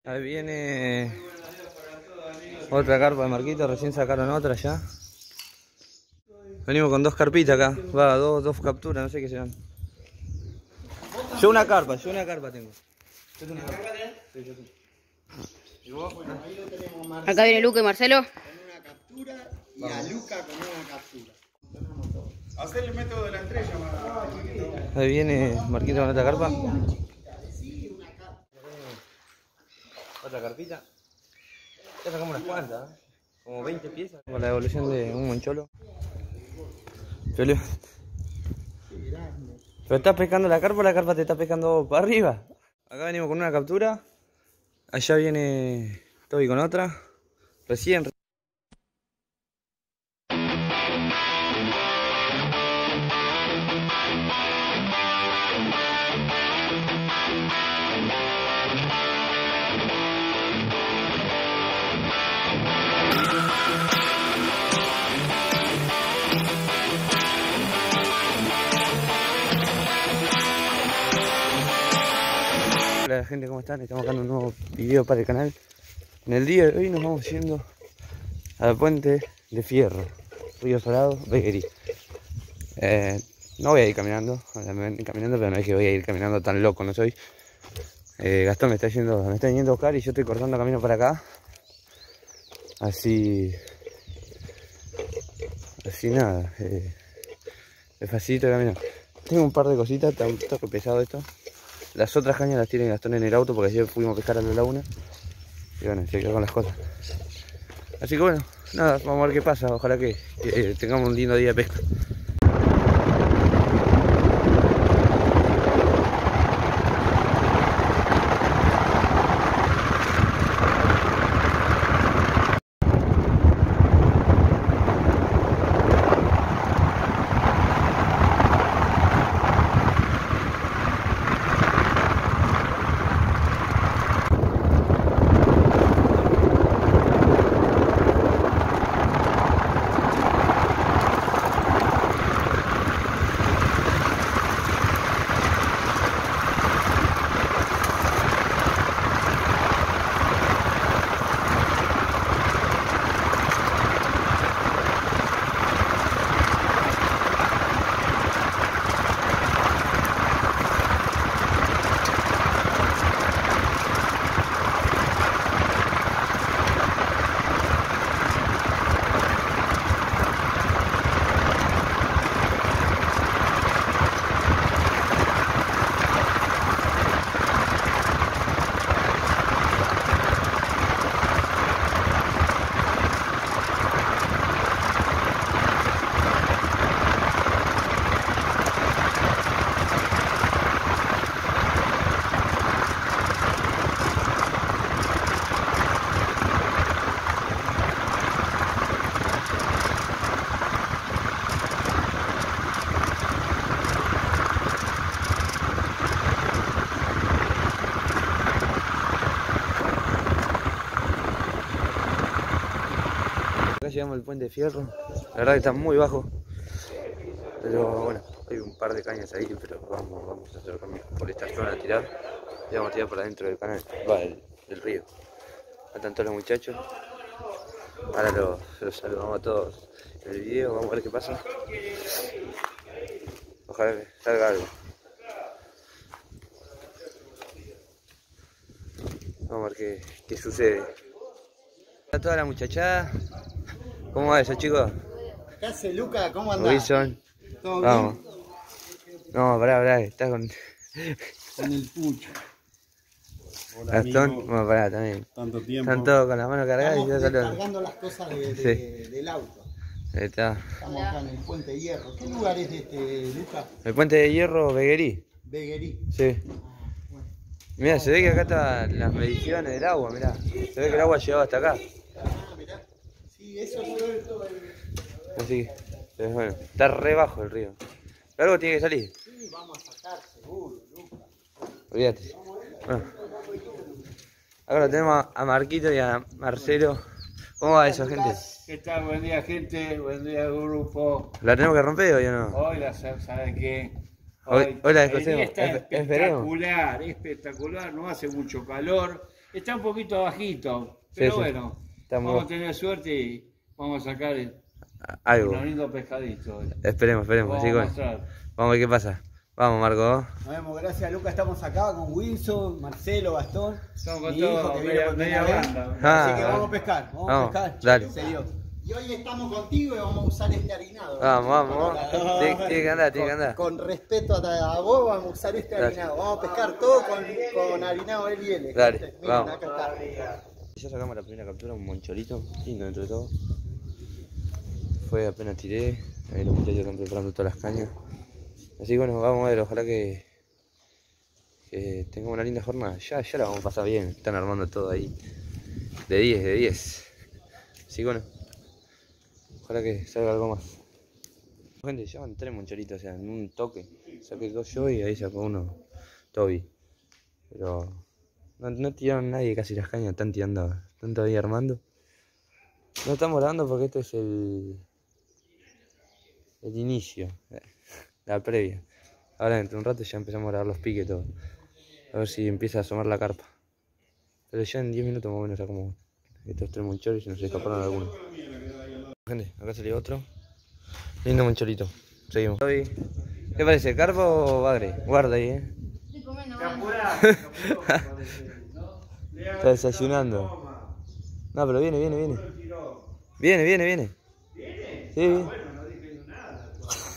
Ahí viene otra carpa de Marquito, recién sacaron otra ya. Venimos con dos carpitas acá, va, dos capturas, no sé qué serán. Yo una carpa tengo. Yo tengo una carpa. Sí, yo tengo. ¿Y vos? Bueno, ahí lo tenemos a Marcelo. Acá viene Luca y Marcelo. Con una captura y a Luca con una captura. Hacer el método de la estrella, Ahí viene Marquito con otra carpa. Otra carpita. Ya sacamos unas cuantas, ¿eh? Como 20 piezas. Con la devolución de un moncholo. Pero estás pescando la carpa te está pescando para arriba. Acá venimos con una captura. Allá viene Toby con otra. Recién. Hola gente, ¿cómo están? Estamos sacando un nuevo video para el canal. En el día de hoy nos vamos yendo al puente de Fierro, Río Salado, Veguerí. No voy a ir caminando, pero no es que voy a ir caminando tan loco, no soy. Gastón me está yendo a buscar y yo estoy cortando camino para acá. Así nada, es facilito de caminar. Tengo un par de cositas, está un toque pesado esto. Las otras cañas las tiene Gastón en el auto porque ayer fuimos a pescar a la laguna. Y bueno, se quedó con las cosas. Así que bueno, nada, vamos a ver qué pasa. Ojalá que tengamos un lindo día de pesca. Acá llegamos al puente de Fierro, la verdad que está muy bajo, pero bueno, hay un par de cañas ahí, pero vamos a acercarnos por esta zona a tirar y vamos a tirar por adentro del canal, del río. Acá están todos los muchachos, ahora los saludamos a todos en el video, vamos a ver qué pasa, ojalá que salga algo. Vamos a ver qué sucede. Está toda la muchachada. ¿Cómo va eso, chicos? ¿Qué hace Luca? ¿Cómo andás? Wilson. ¿Todo Vamos. bien? No, pará, estás con Con el pucho. Hola, Gastón. amigo. Vamos, pará, también. Tanto tiempo. Están todos con las manos cargadas y yo Estamos solo. cargando las cosas del auto. Ahí está. Estamos acá en el Puente de Hierro. ¿Qué lugar es este, Luca? El puente de hierro, Veguerí. Veguerí. Sí. Bueno. Mirá, se ve que acá están las mediciones del agua, mirá. Se ve que el agua llegaba hasta acá. Ah, mirá. Sí, eso es todo el... Así que, bueno, está re bajo el río. Pero algo tiene que salir. Sí, vamos a sacar seguro, Luca. Olvídate. Bueno. Ahora tenemos a Marquito y a Marcelo. ¿Cómo va eso, gente? ¿Qué tal? Buen día, gente. Buen día, grupo. ¿La tenemos que romper hoy o no? Hoy ¿saben qué? Hoy la el día descosemos. está Esperemos. espectacular. No hace mucho calor. está un poquito bajito, pero sí. bueno, vamos a tener suerte y vamos a sacar algo. unos lindos pescaditos. Esperemos, así con... Vamos a ver qué pasa. Vamos, Marco. Nos vemos, gracias Lucas, estamos acá con Wilson, Marcelo, Gastón. Estamos con mi hijo todo, que viene con media banda. Así que vamos a pescar, vamos a pescar. Dale. Se dio. Y hoy estamos contigo y vamos a usar este harinado. Vamos. Tiene que andar. Con respeto a vos vamos a usar este harinado. Vamos a pescar todo con harinado L y L. Dale, Miren, vamos. acá está. Ya sacamos la primera captura, un moncholito, lindo dentro de todo. Fue apenas tiré, ahí los muchachos están preparando todas las cañas. Así que bueno, vamos a ver, ojalá que tengamos una linda jornada. Ya la vamos a pasar bien, están armando todo ahí. De 10. Así que bueno, ojalá que salga algo más. Gente, llevan 3 moncholitos, o sea, en un toque. Saqué 2 yo y ahí sacó uno Toby. Pero no tiraron nadie casi las cañas, están todavía armando. No estamos grabando porque este es el inicio, la previa. Ahora dentro de un rato ya empezamos a grabar los piques todo. A ver si empieza a asomar la carpa. Pero ya en 10 minutos más o menos sacamos estos 3 moncholes y se nos escaparon algunos. Gente, acá salió otro. Lindo moncholito. Seguimos. ¿Qué parece? ¿Carpa o bagre? Guarda ahí, Está desayunando. No, pero viene. Viene. ¿Viene? Sí. Bueno, no dije nada.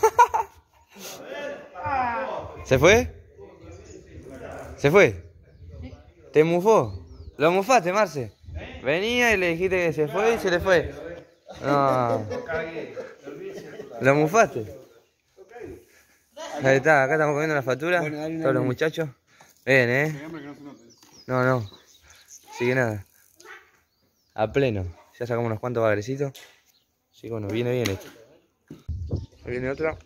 ¿Se fue? ¿Se fue? ¿Te mufó? ¿Lo mufaste, Marce? Venía y le dijiste que se fue y se le fue. No. ¿Lo mufaste? Ahí está, acá estamos comiendo la factura. Todos los muchachos. Ven, No. Así que nada. A pleno. Ya sacamos unos cuantos bagrecitos. Así que bueno, viene bien esto. Ahí viene otra.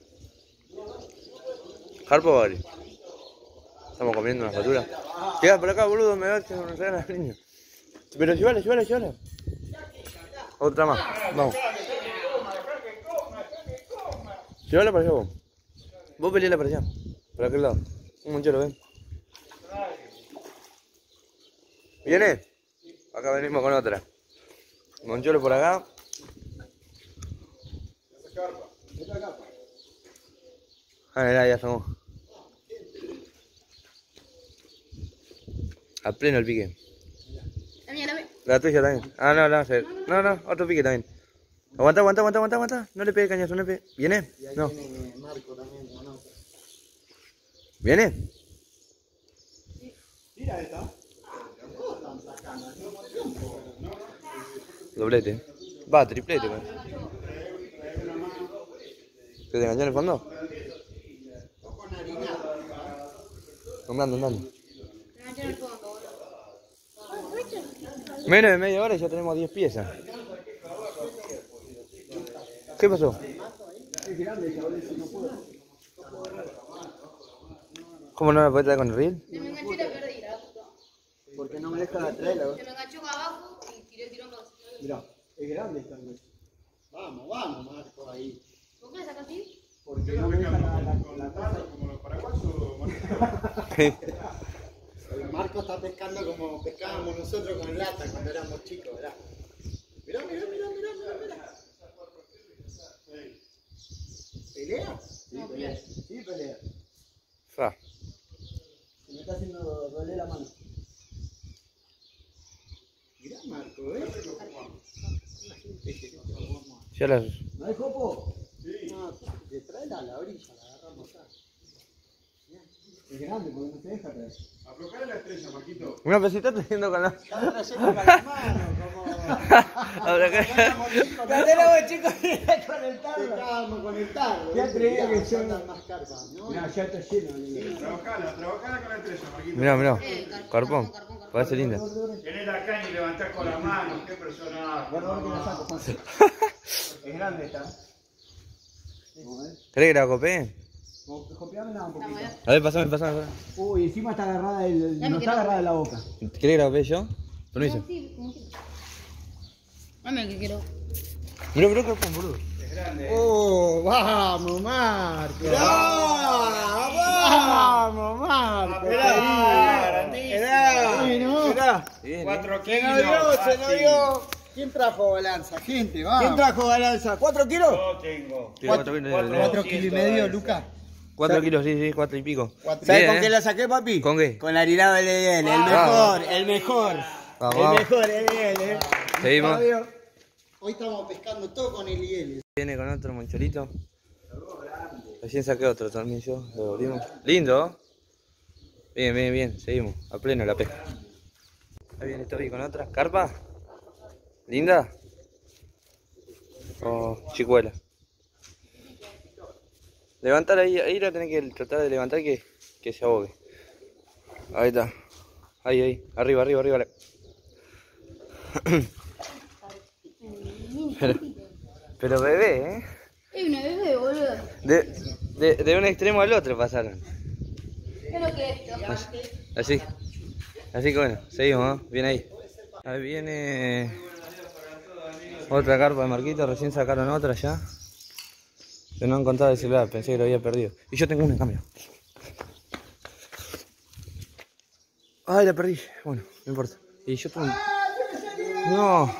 ¿Carpa o bagre? Estamos comiendo una factura. Llega por acá, boludo, me da que nos regalan las niñas. Pero llévala. Otra más, vamos. Llévala para allá vos. Vos peleala para allá. Para aquel lado. Un monchero, ven. ¿Viene? Acá venimos con otra. Moncholo por acá. Mirá, ya estamos. A pleno el pique. La tuya también. Ah, no, otro pique también. Aguanta. No le pegue cañazo, no le pegue. ¿Viene? No. Viene Marco también, ¿no? ¿Viene? Mira esta. Doblete. Va, triplete. ¿Se te enganchó en el fondo? Andando. Menos de media hora y ya tenemos 10 piezas. ¿Qué pasó? ¿Cómo no la podés traer con el reel? Se me enganchó y la perdí, la puta. Porque no me deja traerla. Se me enganchó acá abajo y tiré el tirón dos. Mirá, es grande esta noche. Vamos, Marco, ahí. ¿Por qué la sacas así? Porque no me deja la cosa. Como los paraguayos. Marco está pescando como pescábamos nosotros con lata cuando éramos chicos, ¿verdad? Mirá. ¿Pelea? Sí, pelea. Fa. Se me está haciendo doler la mano. Mirá, Marco, Ya las... ¿No hay copo? Sí. No, te trae a la orilla, la agarramos acá. Es grande porque no te deja traer. Aflojale la estrella, Marquito. Una pesita trayendo con la... Está trayendo con la mano, como... chicos, Estábamos con el tarro. Ya creía que son más carpas, ¿no? Ya está lleno. Trabajala con la estrella, Marquito. Mirá. Carpón. Parece linda. Tenés la caña y levantás con la mano. Qué personaje. Guarda que la saco, Juan. Es grande esta. ¿Querés que la copee? Copiámela un poquito. A ver, pasame. Uy, encima está agarrada no está agarrada de la boca. ¿Querés que la copee yo? Permiso. Sí, como quieras. Dame el que quiero. Mirá, carpón, boludo. ¡Oh! ¡Vamos, Marco! ¡Vamos, Marco! Mirá, Mirá, Luca. Bien, 4 Se kilos. nos dio, se nos fácil. dio. ¿Quién trajo balanza, gente? Vamos. ¿Quién trajo balanza? ¿4 kilos? Yo tengo. Sí, 4 kilos. Cuatro. 4 kilos y medio, Luca. 4 kilos, sí, 4 y pico. ¿Sabes Bien, con qué la saqué, papi? ¿Con qué? Con la harinada LDL, el mejor, el mejor. Vamos, El vamos. mejor LDL. Seguimos. Hoy estamos pescando todo con el IL. Viene con otro moncholito. Recién saqué otro también yo, lo volvimos. Lindo. Bien, bien, bien, seguimos. A pleno la pesca. Ahí viene Toby con otra. ¿Carpa? ¿Linda? O chicuela. Levantar ahí la tenés que tratar de levantar que se ahogue. Ahí está. Ahí, arriba. Pero bebé, Es una bebé, boludo. de un extremo al otro pasaron. ¿Qué es lo que es esto? Así que bueno, seguimos, ¿no? Bien ahí. Ahí viene otra carpa de Marquito, recién sacaron otra ya. Pero no han contado el celular, pensé que lo había perdido. Y yo tengo una en cambio. Ay, la perdí. Bueno, no importa. Y yo tengo... No.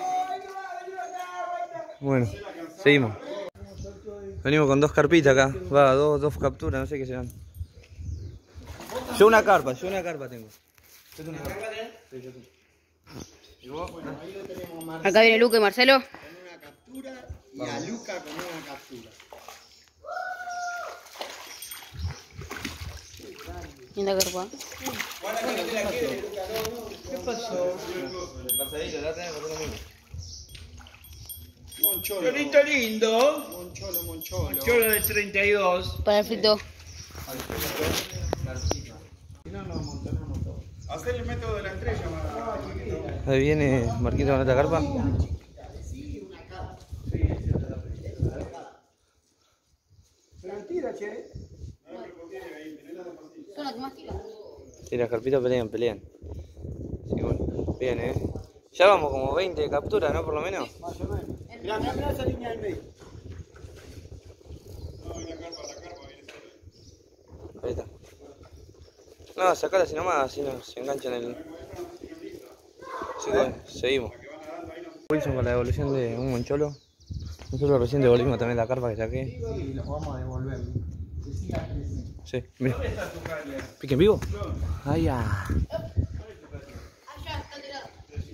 Bueno, seguimos. Venimos con 2 carpitas acá. Va, dos capturas, no sé qué serán. Yo una carpa tengo. Yo tengo una carpa. Sí, yo tengo. ¿Y vos? Acá viene Luca y Marcelo. Con una captura y a Luca con una captura. Linda carpa. ¿Qué pasó? El pasadito, la tenés por lo mismo. Moncholo. Chorito lindo. Moncholo. Cholo de 32. Para el frito. Hacer el método de la estrella, más. Ahí viene Marquito con otra carpa. Pero tira, che. Son las que más tiran. Sí, las carpitas pelean. Sí, bueno, bien, Ya vamos como 20 capturas, ¿no? Por lo menos. Más o menos. Mirá esa línea del medio. Ahí está. No, sacala así nomás, así no se enganchan el... Así que bueno, seguimos. Wilson con la devolución de un moncholo. Nosotros recién devolvimos también la carpa que saqué. Y los vamos a devolver. Que siga creciendo. Sí, mira. ¿Pique en vivo? Ahí ya. Allá, está tirado.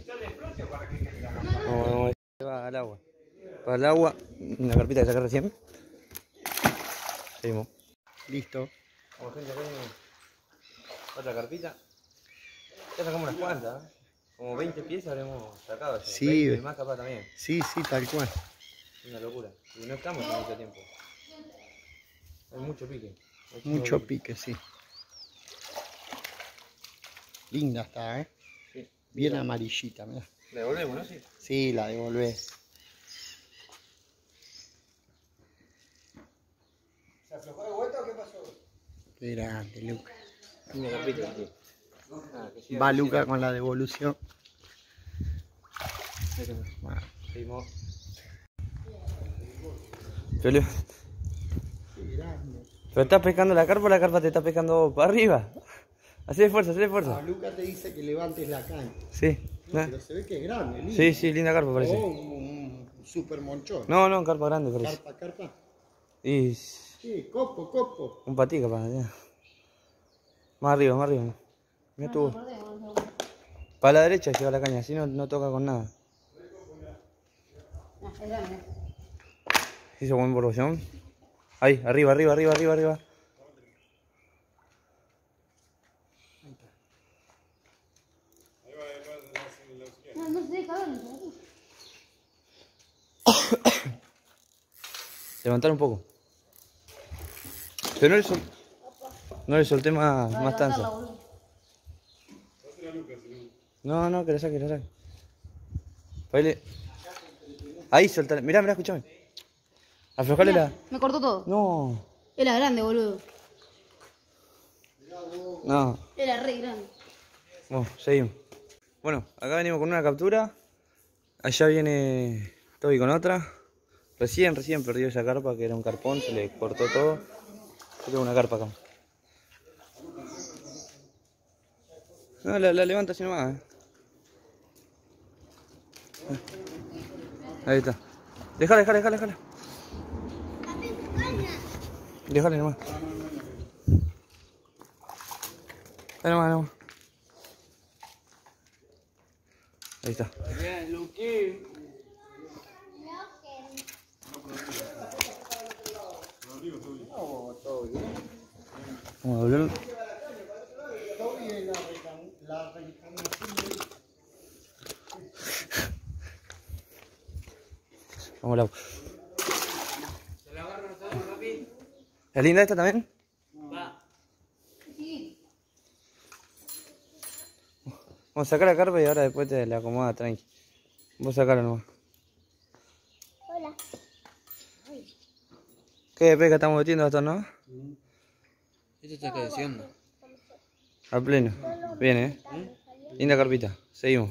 No, va al agua. Va al agua, una carpita que saqué recién. Seguimos. Listo. Como gente acá viene otra carpita. Ya sacamos unas cuantas, ¿eh? Como 20 piezas habremos sacado ya. Sí. 20 y más capaz también. Sí, tal cual. Una locura. Y no estamos con mucho tiempo. Hay mucho pique. Mucho pique, sí. Linda está, ¿eh? Sí. Bien amarillita, mirá. La devolvemos, ¿no? Sí. Sí, la devolvés. ¿Se aflojó de vuelta o qué pasó? Qué grande, Luca. Una carpita, sí. Que siga Va creciendo. Luca con la devolución. Bueno. Seguimos. Pero estás pescando la carpa o la carpa te está pescando para arriba. Hacé esfuerzo. Luca te dice que levantes la caña. Sí. No, pero se ve que es grande, lindo. Sí, linda carpa parece. Oh, un super monchón. No, carpa grande parece. Carpa. Y Sí, copo. un patí capaz, ya. Más arriba. Mira tú. Para la derecha lleva la caña, así no toca con nada. No, es grande. Hizo buen borbollón. Ahí, arriba. No se deja ver. Levantar un poco. Pero no le solté más tanza. No, que la saque. Baile. Ahí, soltar. Mirá, escúchame. Aflojale la... Me cortó todo. No. Era grande, boludo. No. Era re grande. Bueno, seguimos. Bueno, acá venimos con una captura. Allá viene Toby con otra. Recién perdió esa carpa que era un carpón, se le cortó todo. Yo tengo una carpa acá. No, la levanta así nomás, Ahí está. Déjala. Déjale nomás. Ahí nomás. Ahí está. Bien, Luqui. Vamos a doblarlo. Vamos al agua. ¿Es linda esta también? Sí. Vamos a sacar la carpa y ahora después te la acomoda tranqui. Vos sacala nomás. Hola. ¿Qué pesca estamos metiendo hasta, no? Esto está creciendo. A pleno. Bien, Linda carpita. Seguimos.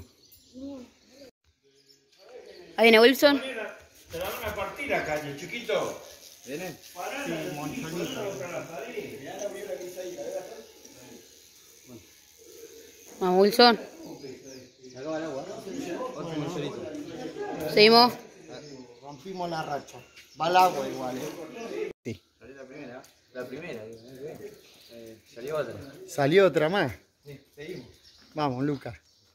Ahí viene Wilson. Te dan una partida, caño, chiquito. ¿Viene? Sí, moncholito. Vamos, Wilson. Acaba el agua. Otro monsolito. Seguimos. Rompimos la racha. Va al agua igual, Sí. Salió la primera. Salió otra. Salió otra más. Sí, seguimos. Vamos, Lucas.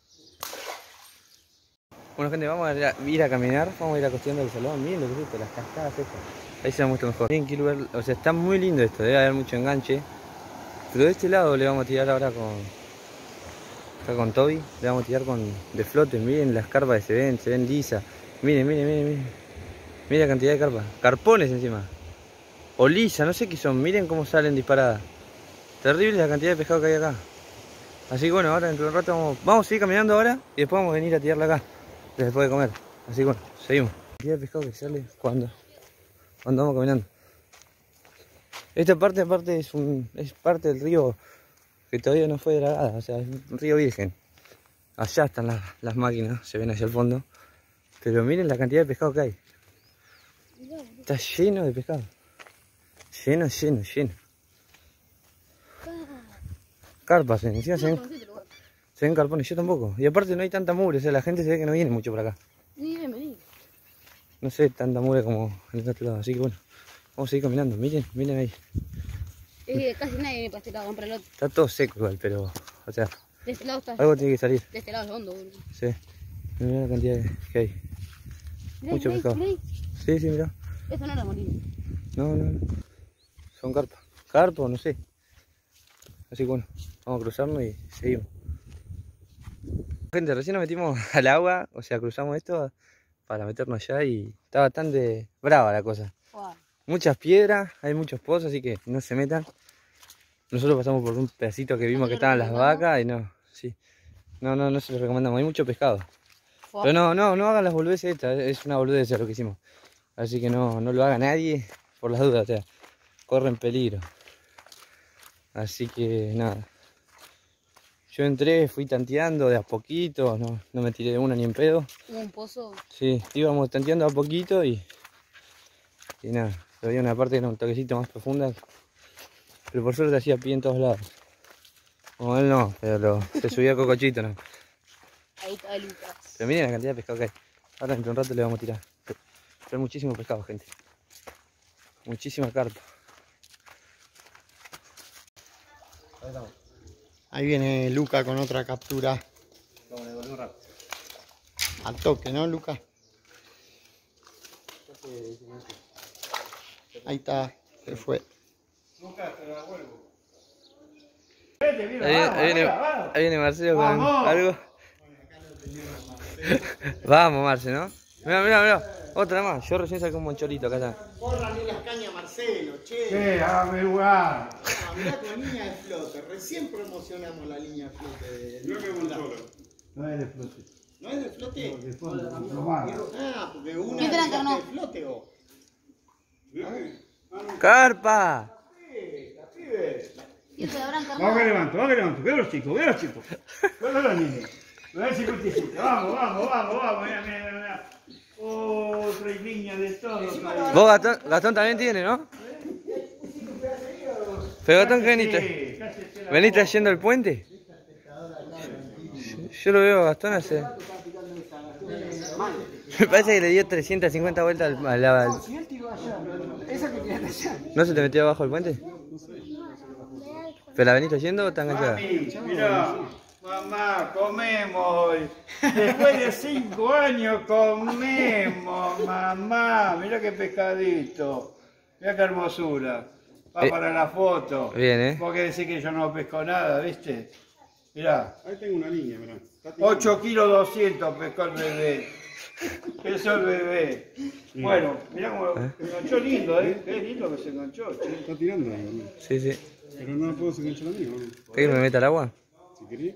Bueno, gente, vamos a ir a caminar, vamos a ir a cuestión del salón. Miren lo que es esto, las cascadas estas. Ahí se va mucho mejor. Bien, quiero ver, o sea, está muy lindo esto, debe haber mucho enganche. Pero de este lado le vamos a tirar ahora acá con Toby, le vamos a tirar de flote. Miren las carpas que se ven lisas. Miren. Miren la cantidad de carpas. Carpones encima. O lisa, no sé qué son, miren cómo salen disparadas. Terrible la cantidad de pescado que hay acá. Así que bueno, ahora dentro de un rato vamos a seguir caminando ahora y después vamos a venir a tirarla acá. Después de comer. Así que bueno, seguimos. La cantidad de pescado que sale cuando vamos caminando. Esta parte aparte es parte del río que todavía no fue dragada, o sea, es un río virgen. Allá están las máquinas, se ven hacia el fondo. Pero miren la cantidad de pescado que hay. Está lleno de pescado. Lleno. Carpas, encima se ven carpones, yo tampoco. Y aparte no hay tanta mugre, o sea, la gente se ve que no viene mucho por acá. Ni bienvenido. No sé, tanta mugre como en el otro lado, así que bueno, vamos a seguir caminando. Miren ahí. Es que casi nadie viene para este lado, compra el otro. Está todo seco igual, pero, o sea, De este lado está. algo tiene que salir. De este lado es hondo, boludo. Sí, mirá la cantidad que hay. Mucho pescado. Sí, mirá. Esto no era molino. No. Son carpas. Carpas, no sé. Así que bueno, vamos a cruzarnos y seguimos. Gente, recién nos metimos al agua, o sea, cruzamos esto para meternos allá y está bastante brava la cosa. Wow. Muchas piedras, hay muchos pozos, así que no se metan. Nosotros pasamos por un pedacito que vimos que estaban las vacas y no, sí. No se los recomendamos, hay mucho pescado. Wow. Pero no hagan las boludeces estas, es una boludez lo que hicimos. Así que no lo haga nadie por las dudas, o sea, corren peligro. Así que nada. Yo entré, fui tanteando de a poquito, no me tiré de una ni en pedo. Hubo un pozo. Sí, íbamos tanteando a poquito y nada, había una parte que era un toquecito más profunda. Pero por suerte hacía pie en todos lados. Como él no, pero se subía cocochito, ¿no? Ahí está Lucas. Pero miren la cantidad de pescado que hay. Ahora dentro de un rato le vamos a tirar. Pero hay muchísimo pescado, gente. Muchísima carpa. Ahí estamos. Ahí viene Luca con otra captura. Vamos a devolver un rato. Al toque, ¿no, Luca? Ahí está, se fue. Lucas, te la vuelvo. Ahí viene Marcelo con ¡Vamos! algo. Vamos, Marce, ¿no? Mira. Otra más. Yo recién saqué un moncholito, acá está. Bórrale las cañas, Marcelo, che. ¿Qué? Hágame lugar. Ah, mirá con línea de flote. Recién promocionamos la línea de flote de Yo que un solo. No es de flote. ¿No es de flote? De fondo, no más. Ah, porque una ¿Quién te la encarnó? de flote o. ¡Carpa! ¿Quién te la habrán Vamos que cargado? levanto. Veo los chicos. Veo los niños. Veo el 57. Vamos. Mira. Otra línea de todo. Vos, Gastón también tiene, ¿no? Pero Gastón, ¿qué veniste? ¿Venís trayendo el puente? Yo lo veo a Gastón hace... Me parece que le dio 350 vueltas a la... Si él tiró allá, esa que tiene allá. ¿No se te metió abajo el puente? ¿Pero la venís oyendo o está enganchada? Mami, mirá, mamá, comemos hoy. Después de 5 años comemos, mamá. Mirá qué pescadito. Mirá qué hermosura. Va para la foto. Bien, Vos querés decir que yo no pesco nada, ¿viste? Mirá. Ahí tengo una línea, mirá. 8 kilos 200 pescó el bebé. Pesó el bebé. Bueno, mirá cómo se enganchó lindo, ¿eh? Qué lindo que se enganchó, che. Está tirando ahí, boludo. Sí, sí. Pero no puedo enganchar a mí, boludo. ¿Querés que me meta al agua? Si querés.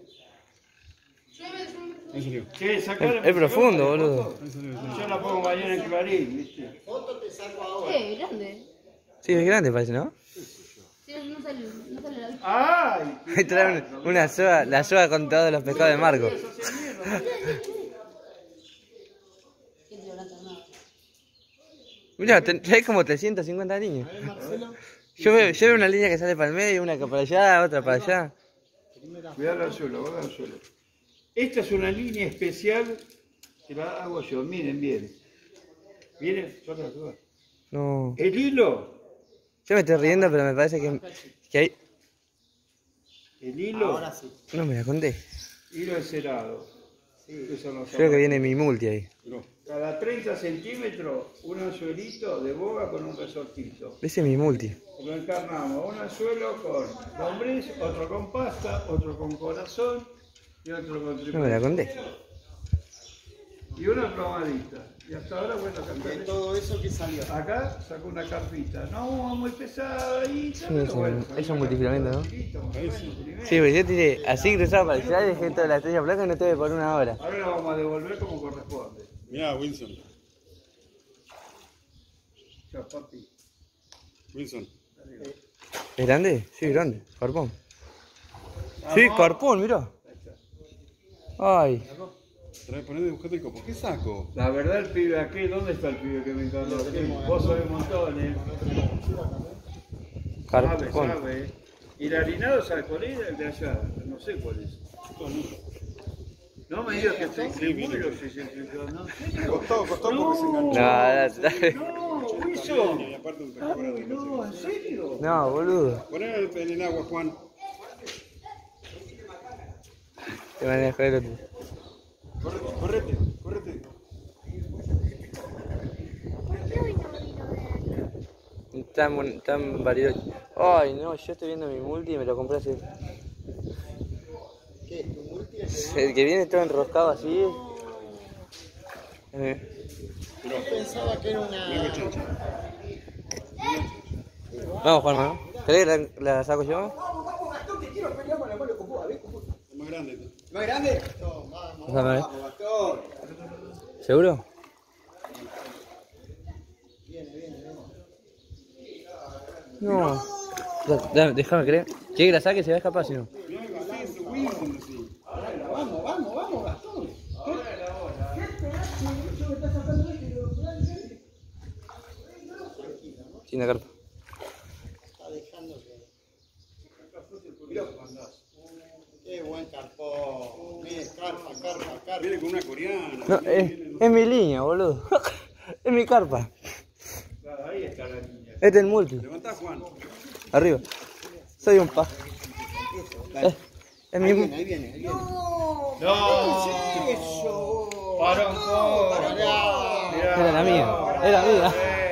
Ahí salió. Che, sacale. Es profundo, boludo. Ahí salió, ahí salió. Yo la pongo mañana en Clarín, ¿viste? Grande. Sí, es grande parece, ¿no? Sí, no sale la vista. ¡Ay! Ahí trae una soga, la soga con todos los pescados de Marco. ¿Qué te habrá tomado? Mirá, hay como 350 líneas. Yo veo una línea que sale para el medio, una que para allá, otra para allá. Cuidado al suelo, cuidado al suelo. Esta es una línea especial que la hago yo, miren bien. Miren, yo te la subo. No. El hilo, Yo me estoy riendo, pero me parece que hay... el hilo, Ahora sí. No me la conté. hilo encerado. Eso no Creo que viene mi multi ahí. Cada 30 centímetros, un anzuelito de boga con un resortito. Ese es mi multi. Lo encarnamos, un anzuelo con lombriz, otro con pasta, otro con corazón y otro con No me la triple. conté. Y una plomadita. Y hasta ahora, bueno, acá De está. todo eso que salió. Acá sacó una carpita. No, muy pesadita, Sí, pero sí, bueno. eso es multifilamento, ¿no? Chiquito, más o menos, multimedia. Sí, porque yo tiré así cruzado para allá y dejé toda la estrella blanca y no tuve por una hora. Ahora la vamos a devolver como corresponde. Mirá, Wilson. Chao, papi. Wilson. ¿Es grande? Sí, grande. Carpón. Sí, carpón, mirá. Ay. Poné, buscate el copo. ¿Qué saco? La verdad, el pibe aquí, ¿dónde está el pibe que me encargó? Vos sabés un montón, ¿eh? Sabe, Carpón. sabe. Y el harinado, ¿sabes cuál es? El de allá. No sé cuál es. No me digas que estoy seguro. No, Costó porque se enganchó. no, Wilson. Y aparte un pescado grande. No, ¿en serio? No, boludo. Poné en el agua, Juan. Te manejo el otro. Correte. Tan variado. Ay, no, yo estoy viendo mi multi y me lo compré hace... ¿Qué? ¿Tu multi? El que viene todo enroscado así. Yo pensaba que era una... Vamos, Juan, ¿no? ¿Querés que la saco yo? Vamos, Gastón, que quiero pelear con la mano con vos. A ver, ¿cómo? Es más grande. ¿Más grande? No, vamos, Déjame ver. vamos, Gastón. ¿Seguro? Viene. No. Déjame creer. ¿Quieres que la saque? Se va a escapar si no. Mirá que sí, es Wilson, así. Vamos, Gastón. Yo me está sacando este y lo... Sin la carpa. Está dejando que... Qué buen carpón. Mire, carpa. Viene con una coreana. No, es mi línea, boludo. Es mi carpa. Claro, ahí está la niña. Este es el multi. Levantá, Juan. Arriba. Soy un pa. Es mi... Ahí viene. No, ¡Eso! para un poco. Era la mía. Era mía.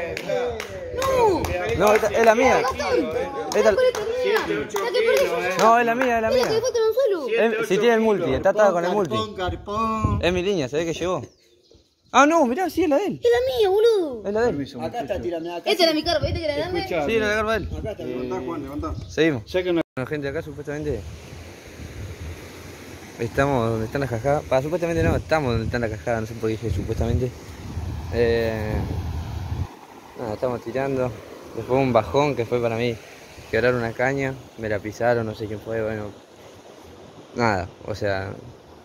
No, es la mía. Esta- 7, 8 kilos, No, es la mía, es la Mira, que mía. falta un anzuelo. Si tiene el multi, está atada con el multi. Carpón. Es mi línea, se ve que llegó. Ah, no, mirá, sí, es la de él. Es la mía, boludo. Es la de él. Acá está, tírame acá. Esta era mi carpa, ¿viste que era grande? Escuchá, Sí, es la carpa de él. Acá está. Levantá, Juan, levantá. Seguimos. saquen Bueno, gente, acá supuestamente estamos donde están las cajadas. Supuestamente no, estamos donde están las cajadas, no sé por qué dije supuestamente. Nada, estamos tirando. Después un bajón que fue para mí quebrar una caña, me la pisaron, no sé quién fue, bueno. Nada, o sea.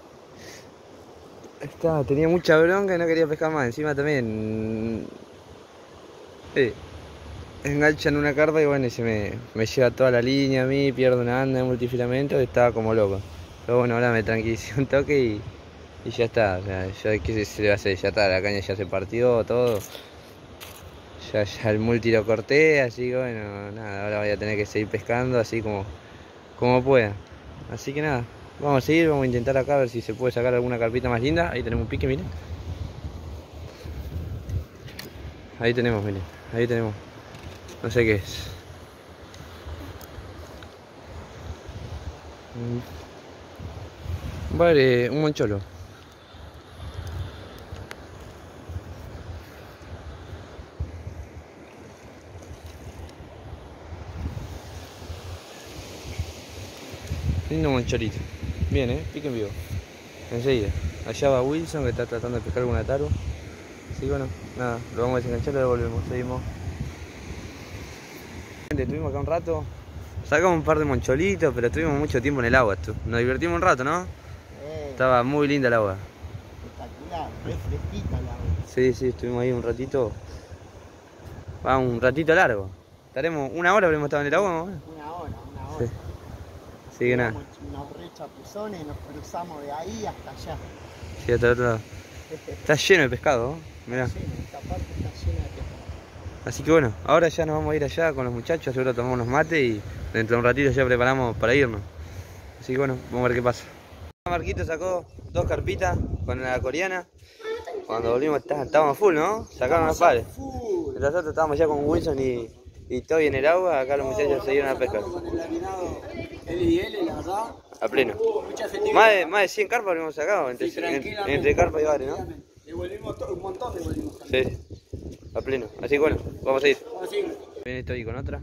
Tenía mucha bronca y no quería pescar más. Encima también. Enganchan una carpa y bueno, y me lleva toda la línea a mí, pierdo una anda de multifilamento y estaba como loco. Pero bueno, ahora me tranquilicé un toque y y ya está, o sea, ya qué se le va a hacer, ya está, la caña ya se partió, todo. Ya el multi lo corté, así que bueno, nada, ahora voy a tener que seguir pescando así como pueda. Así que nada, vamos a seguir, vamos a intentar acá a ver si se puede sacar alguna carpita más linda. Ahí tenemos un pique, miren. Ahí tenemos, miren, ahí tenemos. No sé qué es. Vale, un moncholo. Lindo moncholito. Bien, pique en vivo. Enseguida. Allá va Wilson que está tratando de pescar alguna taro. Así que bueno, nada, lo vamos a desenganchar y ahora volvemos, seguimos. Estuvimos acá un rato. Sacamos un par de moncholitos, pero estuvimos mucho tiempo en el agua. Nos divertimos un rato, ¿no? Estaba muy linda el agua. Espectacular, re fresquita el agua. Sí, estuvimos ahí un ratito. Va, un ratito largo. Estaremos, una hora habremos estado en el agua, ¿no? Una hora. Sí. Así que nada. Unos re chapuzones, nos cruzamos de ahí hasta allá. Sí, hasta el otro lado. Está lleno de pescado, ¿no? Mirá. Esta parte está llena de pescado. Así que bueno, ahora ya nos vamos a ir allá con los muchachos, seguro tomamos unos mates y dentro de un ratito ya preparamos para irnos. Así que bueno, vamos a ver qué pasa. Marquito sacó 2 carpitas con la coreana. Cuando volvimos estábamos full, ¿no? Sacaron los pares. Nosotros estábamos ya con Wilson y Toby en el agua, acá los muchachos se dieron a pescar. Con el laminado L&L, la verdad. A pleno. Mucha efectividad. Más de 100 carpas habíamos sacado, entre carpa y vare, ¿no? Devolvimos un montón, devolvimos. Sí, a pleno. Así que bueno, vamos a ir. Vamos a seguir. Viene Toby con otra.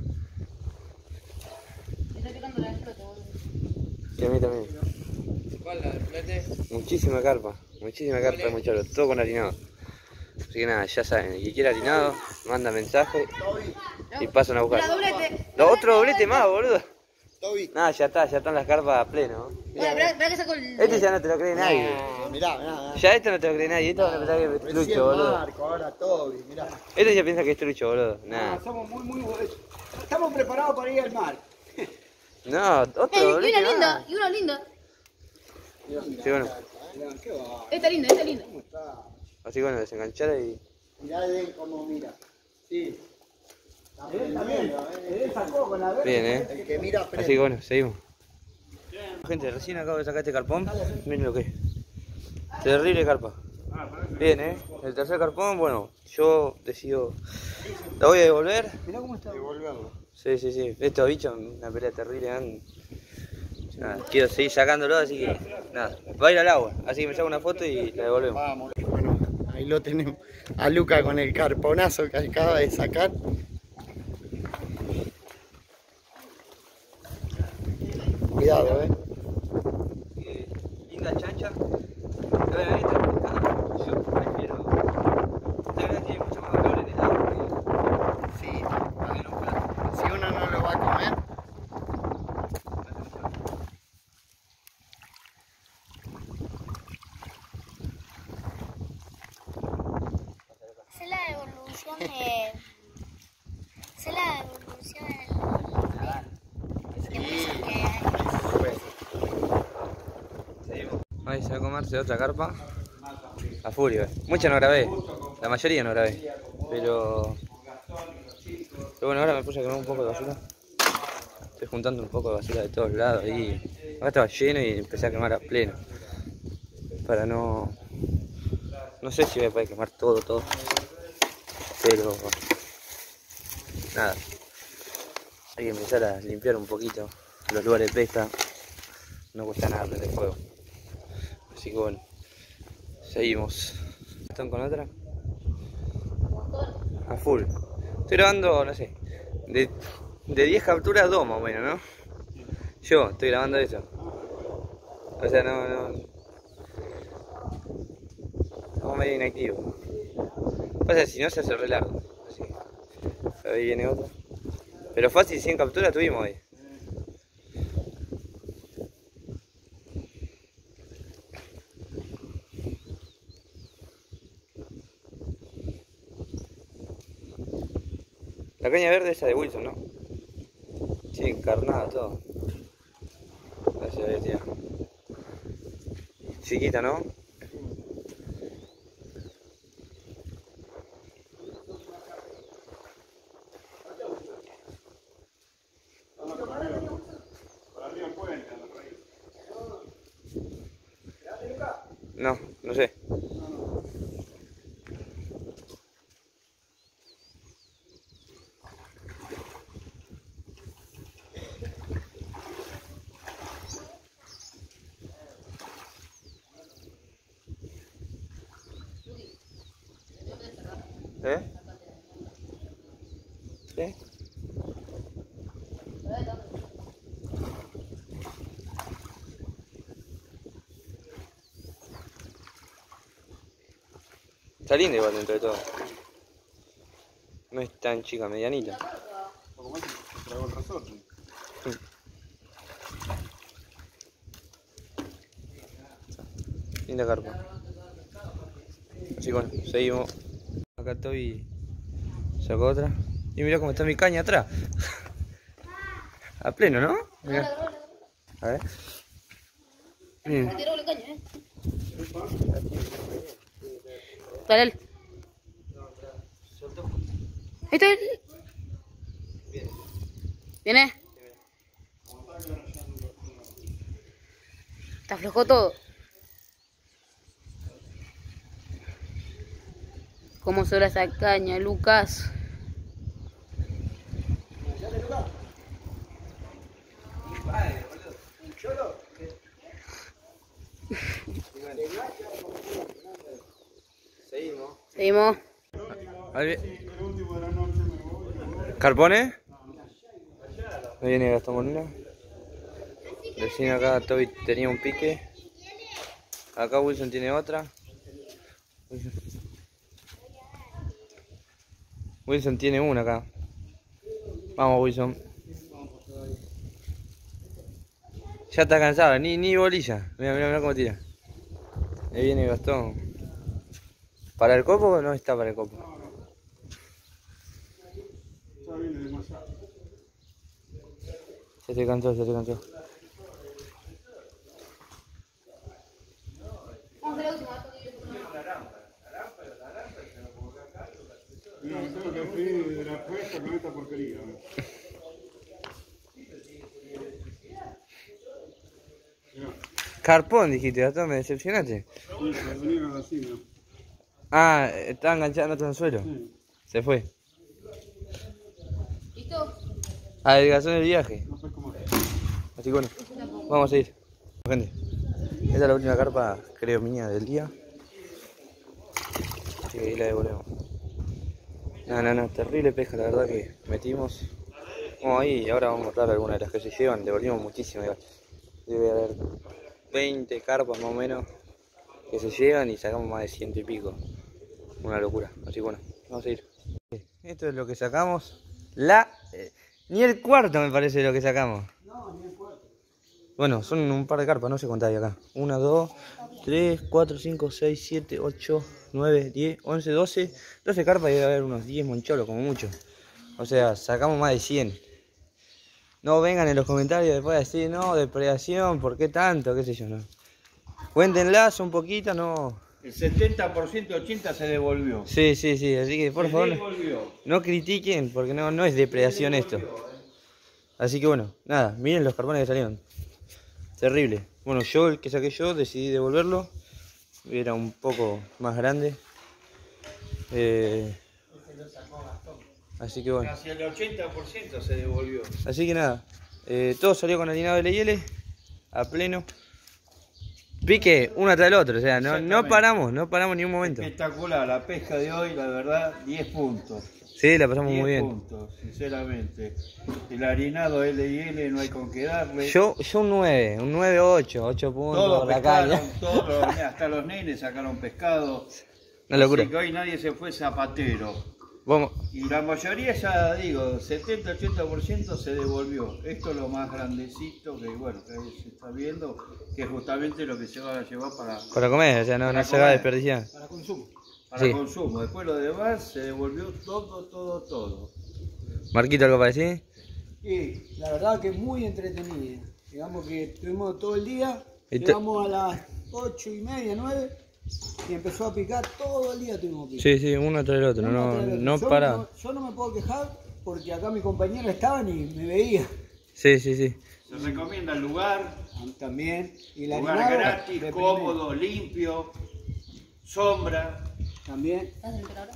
Me está picando la flota, boludo. Y a mí también. ¿Cuál la del flete? Muchísima carpa de mocholo, todo con harinado. Así que nada, ya saben, el que quiera harinado, manda mensaje y pasan a buscar. Mira, doblete. Otro doblete más, boludo. Toby. Nada, ya están las carpas a pleno. Espera que saco el... Este ya no te lo cree nadie. Mirá. Ya esto no te lo cree nadie, esto va a pensar que es trucho, Recién boludo. Marco, ahora Toby, mirá. Este ya piensa que es trucho, boludo. Nada. Somos muy buenos. Estamos preparados para ir al mar. No, otro Y doblete una linda, más. y una linda. Sí, bueno. Esta linda, esta linda. Así que bueno, desenganchar y... Mirá de cómo mira. Sí. Él también. Él sacó con la verde. Bien, El que mira Así que bueno, seguimos. Gente, recién acabo de sacar este carpón. Miren lo que es. Terrible carpa. Bien, el tercer carpón, bueno, yo decido... La voy a devolver. Mirá cómo está. Devolverlo. Sí. Estos bichos, una pelea terrible. Nada, quiero seguir sacándolo, así que nada. Va a ir al agua, así que me saco una foto y la devolvemos. Vamos. Bueno, ahí lo tenemos. A Luca con el carponazo que acaba de sacar. Cuidado, Linda chancha. Obviamente, yo prefiero. La verdad tiene mucho más valor en el agua. Sí. Si uno no lo va a comer. Sé la evolución de... Sé la evolución de pesos que hay. Ahí se va a comerse otra carpa. A furia. Muchas no grabé. La mayoría no grabé. Pero bueno, ahora me puse a quemar un poco de basura. Estoy juntando un poco de basura de todos lados. Y acá estaba lleno y empecé a quemar a pleno. Para no... No sé si voy a poder quemar todo. Pero... Nada. Hay que empezar a limpiar un poquito los lugares de pesca. No cuesta nada prender fuego. Así que bueno. Seguimos. ¿Están con otra? A full. Estoy grabando, no sé, de 10 capturas 2 más o menos, ¿no? Yo estoy grabando eso. O sea, no. Estamos medio inactivos. Pasa, si no se hace re largo. Así. Ahí viene otro. Pero fácil, 100 capturas tuvimos ahí. La caña verde esa de Wilson, ¿no? Sí, encarnada todo. Gracias a Dios, tía. Chiquita, ¿no? ¿Eh? ¿Sí? Está linda igual dentro de todo. No es tan chica, medianita. Poco más se tragó el resorte. Linda carpa. Así que bueno, seguimos. Acá estoy. Saco otra. Y mira cómo está mi caña atrás. A pleno, ¿no? Mirá. A ver. Miren. Tiró la caña, Dale, dale. Ahí está él. ¿Viene? Está flojo todo. ¿Cómo sobra esa caña, Lucas? Seguimos. Ahí ¿Carpones? Ahí viene Gastón Molina. Recién acá Toby tenía un pique. Acá Wilson tiene otra. Wilson tiene una acá. Vamos Wilson. Ya está cansado, ni bolilla. Mira cómo tira. Ahí viene Gastón. ¿Para el copo o no está para el copo? Se te cansó. No, tengo que pedir de la puesta con esta porquería. Carpón dijiste, Gastón, me decepcionaste. Sí, pero vinieron así, ¿no? Ah, estaba enganchado en otro anzuelo. Sí. Se fue. ¿Listo? Adelgazó en el viaje. No sé cómo es. Así que bueno, vamos a ir. Gente, esta es la última carpa, creo, mía del día. Así que ahí la devolvemos. No, terrible pesca, la verdad que metimos. Vamos ahí y ahora vamos a mostrar algunas de las que se llevan. Devolvimos muchísimo. Debe haber 20 carpas más o menos que se llevan y sacamos más de 100 y pico. Una locura. Así que bueno, vamos a ir. Esto es lo que sacamos. Ni el cuarto me parece lo que sacamos. Bueno, son un par de carpas, no sé cuántas hay acá. 1, 2, 3, 4, 5, 6, 7, 8, 9, 10, 11, 12. 12 carpas y debe haber unos 10 moncholos como mucho. O sea, sacamos más de 100. No vengan en los comentarios después a decir, no, depredación, ¿por qué tanto? ¿Qué sé yo? No. Cuéntenlas un poquito, no. El 70%, 80% se devolvió. Sí, así que por favor Devolvió. no critiquen porque no es depredación esto. Así que bueno, nada, miren los carbones que salieron. Terrible. Bueno, el que saqué yo, decidí devolverlo. Era un poco más grande. Así que bueno. Casi el 80% se devolvió. Así que nada, todo salió con harinado de L&L a pleno. Pique uno tras el otro, o sea, no paramos ni un momento. Espectacular, la pesca de hoy, la verdad, 10 puntos. Sí, la pasamos muy 10 bien. puntos, sinceramente. El harinado L&L no hay con qué darle. Yo un 9, un 9-8, 8 puntos Todos por la pescaron, caña. todos, hasta los nenes sacaron pescado. Una locura. Así que hoy nadie se fue zapatero. Vamos. Y la mayoría, ya digo, 70-80% se devolvió. Esto es lo más grandecito que, bueno, que ahí se está viendo, que es justamente lo que se va a llevar Para comer, o sea, no se va a desperdiciar. Para consumo. para Sí. consumo. Después lo demás se devolvió todo. Marquito, ¿algo para decir? Y la verdad que muy entretenida. Digamos que estuvimos todo el día, Y te- llegamos a las 8:30, 9 y empezó a picar todo el día tuvimos que Sí, uno tras el otro, no Yo para. yo no me puedo quejar porque acá mis compañeros estaban y me veían Sí. Se recomienda el lugar, también. Y la lugar harinado, gratis, de cómodo, limpio, sombra. primera. También. ¿Estás en el ahora?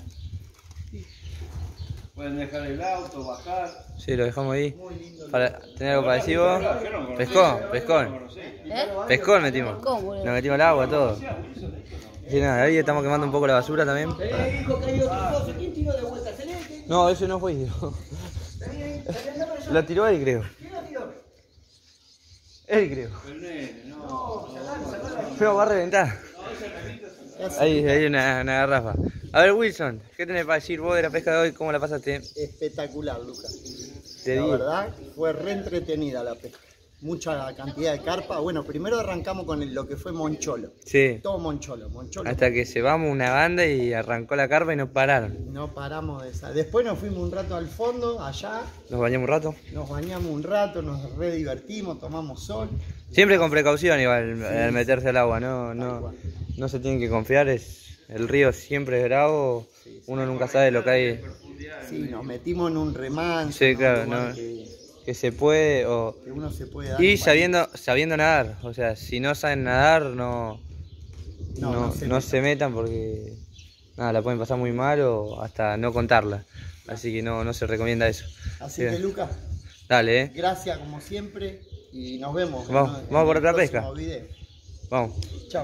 Pueden dejar el auto, bajar. Sí, lo dejamos ahí. Para tener algo para decir vos. Pescón. ¿Eh? Pescón metimos. ¿Cómo, boludo? Nos metimos al agua, todo. Sí, nada, ahí estamos quemando un poco la basura también. Hijo, que hay otro coso. ¿Quién tiró de vuelta? ¿Celeste? No, ese no fue yo. Lo tiró él, creo. ¿Quién lo tiró? Él, creo. El nene, no. Pero va a reventar. Ahí hay una garrafa. A ver, Wilson, ¿qué tenés para decir vos de la pesca de hoy? ¿Cómo la pasaste? Espectacular, Lucas. Te La digo. verdad, fue re entretenida la pesca. Mucha cantidad de carpa. Bueno, primero arrancamos con lo que fue moncholo. Sí. Todo moncholo, moncholo. Hasta que cebamos una banda y arrancó la carpa y no pararon. No paramos de esa. Después nos fuimos un rato al fondo, allá. Nos bañamos un rato. Nos bañamos un rato, nos re divertimos, tomamos sol. Siempre con precaución igual al meterse al agua, no se tienen que confiar, el río siempre es bravo, uno nunca sabe lo que hay. Sí, nos metimos en un remanso. Sí, en un claro, lugar no. que Se puede uno se puede dar y un sabiendo nadar, o sea, si no saben nadar no No se metan porque nada, la pueden pasar muy mal o hasta no contarla, así que no se recomienda eso. Así Bien. que Lucas, Dale, gracias como siempre y nos vemos. Vamos en por el otra próximo pesca. video. Vamos. Chao.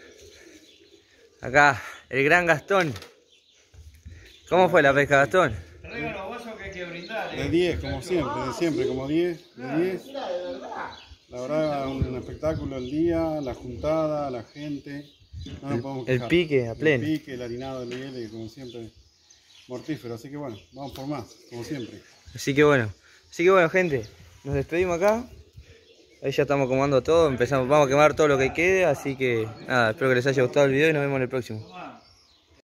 Acá, el gran Gastón. ¿Cómo fue la pesca, Gastón? Traigan los vasos que hay que brindar. De 10, como siempre, de siempre, como 10, de 10. La verdad, un espectáculo el día, la juntada, la gente. No nos podemos El quejar. pique a pleno. El pique, el harinado de Miguel, que como siempre, mortífero. Así que bueno, vamos por más, como siempre. Así que bueno, gente, nos despedimos acá. Ahí ya estamos acomodando todo, vamos a quemar todo lo que quede, así que nada, espero que les haya gustado el video y nos vemos en el próximo.